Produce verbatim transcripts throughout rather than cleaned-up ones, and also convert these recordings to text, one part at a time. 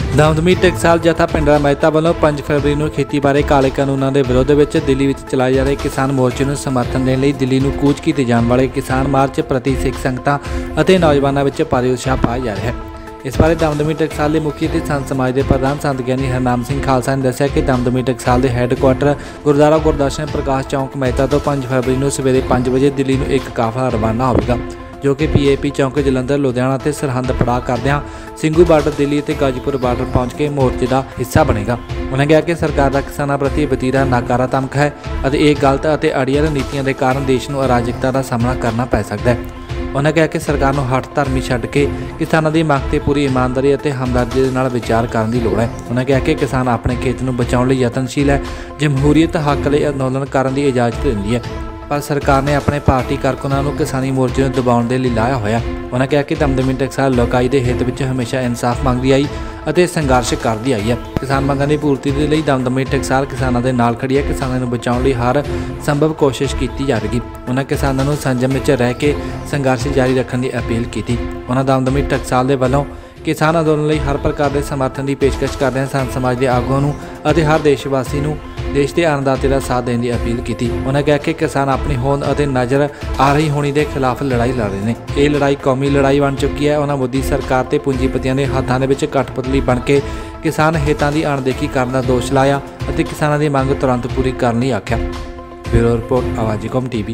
ਦਮਦਮੀ ਟਕਸਾਲ ਜਥਾ ਪਿੰਡਾਂ ਮਹਿਤਾ ਵੱਲੋਂ ਪੰਜ ਫਰਵਰੀ ਨੂੰ ਖੇਤੀ ਬਾਰੇ ਕਾਲੇ ਕਾਨੂੰਨਾਂ ਦੇ ਵਿਰੋਧ ਵਿੱਚ ਦਿੱਲੀ ਵਿੱਚ ਚਲਾਏ ਜਾ ਰਹੇ ਕਿਸਾਨ ਮੋਰਚੇ ਨੂੰ ਸਮਰਥਨ ਦੇਣ ਲਈ ਦਿੱਲੀ ਨੂੰ ਕੂਚ ਕੀਤੇ ਜਾਣ ਵਾਲੇ ਕਿਸਾਨ ਮਾਰਚ ਪ੍ਰਤੀ ਸਿੱਖ ਸੰਗਤਾਂ ਅਤੇ ਨੌਜਵਾਨਾਂ ਵਿੱਚ ਭਾਰੀ ਉਤਸ਼ਾਹ ਪਾਇਆ ਜਾ ਰਿਹਾ ਹੈ। इस बारे दमदमी टकसाल के मुखी ते संत समाज के प्रधान संत ज्ञानी हरनाम सिंह खालसा ने दस्सिया कि दमदमी टकसाल के हैडकुआटर गुरुद्वारा गुरदर्शन प्रकाश चौक मਹਿਤਾ ਤੋਂ ਪੰਜ फरवरी ਨੂੰ सवेरे पाँच बजे दिल्ली ਨੂੰ एक काफिला रवाना होगा जो कि P A P Chowk Jalandhar Ludhiana ते सरहद पड़ाव करदियां ਸਿੰਘੂ बार्डर दिल्ली ते गाजीपुर बार्डर पहुंच के मोर्चे का हिस्सा बनेगा। उन्होंने कहा कि सरकार का किसानों प्रति वतीरा नाकारा धमक है और ये गलत और अड़ियल नीतियों के कारण देश को अराजकता का सामना करना पै सकता है। उन्होंने कहा कि सरकार को हट धर्मी छड्ड के किसानों की मंग ते पूरी ईमानदारी और हमदर्दी के नाल विचार करने की लोड़ है। उन्होंने कहा कि किसान अपने खेत को बचाने लई यतनशील है, जमहूरीयत हक लई अंदोलन करने की इजाजत दिंदी है, पर सरकार ने अपने पार्टी कारकुनां नूं किसानी मोर्चे नूं दबाउण दे लई लाया होया। उन्होंने कहा कि दमदमी टकसाल लोकाई के हित में हमेशा इंसाफ मंगदी आई और संघर्ष करती आई है। किसान मंगां की पूर्ति के लिए दमदमी टकसाल किसानों के नाल खड़ी है। किसानों को बचाने लई हर संभव कोशिश की जाएगी। उन्होंने किसानों को संयम में रह के संघर्ष जारी रखने की अपील की। उन्होंने दमदमी टकसाल के वलों किसान अंदोलन लई हर प्रकार के समर्थन की पेशकश करदे संत समाज के आगुआं नूं अते हर देशवासी नूं देश के अन्नदाते का साथ देने की अपील की। उन्होंने कहा कि किसान अपनी होंद और नज़र आ रही होनी के खिलाफ लड़ाई लड़ रहे हैं। ये लड़ाई कौमी लड़ाई बन चुकी है। उन्होंने मोदी सरकार ते पूंजीपतियों के हाथों के कठपुतली बन के किसान हितों की अणदेखी करने का दोष लाया और किसानों की मंग तुरंत पूरी करने की आख्या। ब्यूरो रिपोर्ट आवाज़ कौम टीवी।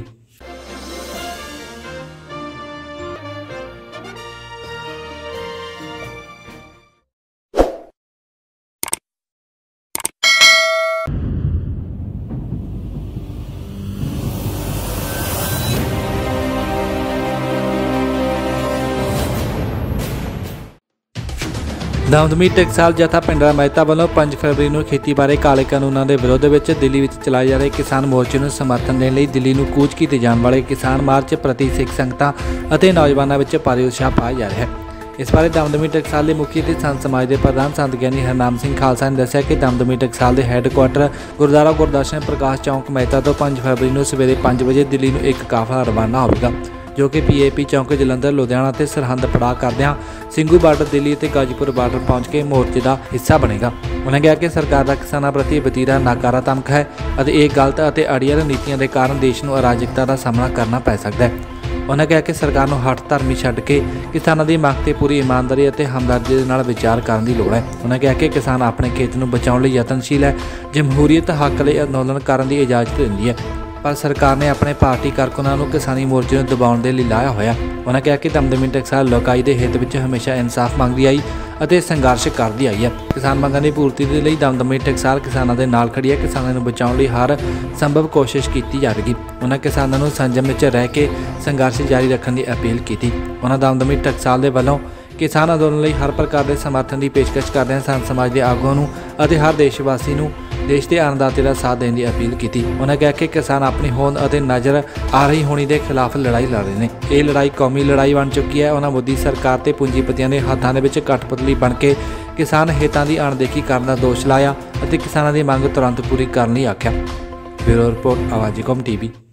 दमदमी टकसाल जथा पिंडां मਹਿਤਾ ਵੱਲੋਂ ਪੰਜ फरवरी ਨੂੰ खेती बारे काले कानूनों के विरोध ਵਿੱਚ दिल्ली ਵਿੱਚ चलाए जा रहे किसान मोर्चे ਨੂੰ समर्थन देने ਲਈ दिल्ली ਨੂੰ कूच ਕੀਤੇ जाने वाले किसान मार्च प्रति सिख संगतां ਅਤੇ नौजवानों ਵਿੱਚ भारी उत्साह पाया जा रहा है। इस बारे दमदमी टकसाल के मुखी ते संत समाज के प्रधान संत ज्ञानी हरनाम सिंह खालसा ने दस्सिया कि दमदमी टकसाल के हैडकुआटर गुरुद्वारा गुरदर्शन प्रकाश चौक मਹਿਤਾ ਤੋਂ ਪੰਜ फरवरी ਨੂੰ सवेरे पाँच बजे दिल्ली ਨੂੰ एक काफिला रवाना होगा जो कि P A P Chowk Jalandhar Ludhiana ते सरहद पड़ाव करदियां ਸਿੰਘੂ बार्डर दिल्ली ते गाजीपुर बार्डर पहुंच के मोर्चे का हिस्सा बनेगा। उन्होंने कहा कि सरकार का किसानों प्रति वतीरा नाकारा धमक है और ये गलत और अड़ियल नीतियों के कारण देश को अराजकता का सामना करना पै सकता है। उन्होंने कहा कि सरकार को हट धर्मी छड्ड के किसानों की मंग ते पूरी ईमानदारी और हमदर्दी के नाल विचार करने की लोड़ है। उन्होंने कहा कि किसान अपने खेत को बचाने लई यतनशील है, जमहूरीयत हक लई अंदोलन करने की इजाजत दिंदी है, पर सरकार ने अपने पार्टी कारकुनां नूं किसानी मोर्चे नूं दबाउण दे लई लाया होया। उन्होंने कहा कि दमदमी टकसाल लोकाई के हित में हमेशा इंसाफ मंगदी आई और संघर्ष करती आई है। किसान मंगां की पूर्ति के लिए दमदमी टकसाल किसानों के नाल खड़ी है। किसानों को बचाने लई हर संभव कोशिश की जाएगी। उन्होंने किसानों को संयम में रह के संघर्ष जारी रखने की अपील की। उन्होंने दमदमी टकसाल के वलों किसान अंदोलन लई हर प्रकार के समर्थन की पेशकश करदे संत समाज के आगुआं नूं अते हर देशवासी नूं देश के अन्नदाते का साथ देने की अपील की। उन्होंने कहा कि किसान अपनी होंद और नज़र आ रही होनी के खिलाफ लड़ाई लड़ रहे हैं। ये लड़ाई कौमी लड़ाई बन चुकी है। उन्होंने मोदी सरकार ते पूंजीपतियों के हाथों के कठपुतली बन के किसान हितों की अणदेखी करने का दोष लाया और किसानों की मंग तुरंत पूरी करने की आख्या। ब्यूरो रिपोर्ट आवाज़ कौम टीवी।